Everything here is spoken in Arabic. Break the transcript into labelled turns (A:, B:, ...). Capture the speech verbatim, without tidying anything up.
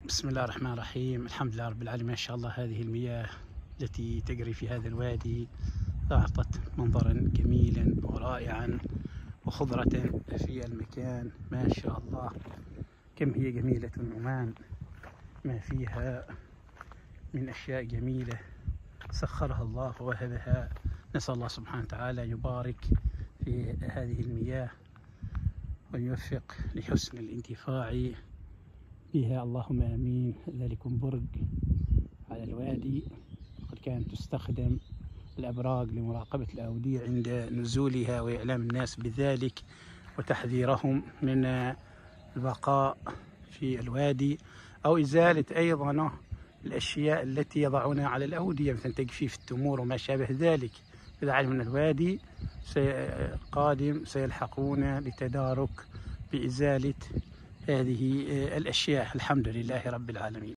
A: بسم الله الرحمن الرحيم. الحمد لله رب العالمين. ما شاء الله هذه المياه التي تجري في هذا الوادي أعطت منظرا جميلا ورائعا وخضرة في المكان. ما شاء الله كم هي جميلة عمان، ما فيها من أشياء جميلة سخرها الله ووهبها. نسأل الله سبحانه وتعالى يبارك في هذه المياه ويوفق لحسن الانتفاع بها، اللهم آمين. ذلكم برج على الوادي، وقد كانت تستخدم الأبراج لمراقبة الأودية عند نزولها وإعلام الناس بذلك وتحذيرهم من البقاء في الوادي أو إزالة أيضا الأشياء التي يضعونها على الأودية مثل تجفيف التمور وما شابه ذلك. إذا علموا أن الوادي قادم سيلحقون لتدارك بإزالة هذه الأشياء. الحمد لله رب العالمين.